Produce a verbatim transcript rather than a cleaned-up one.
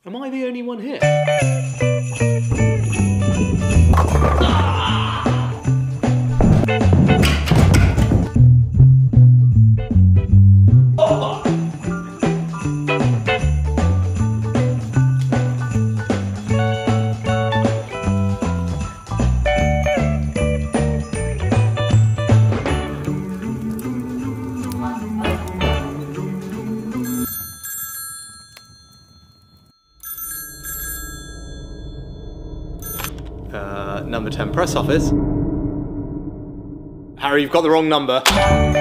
Am I the only one here? Uh, number ten press office. Harry, you've got the wrong number.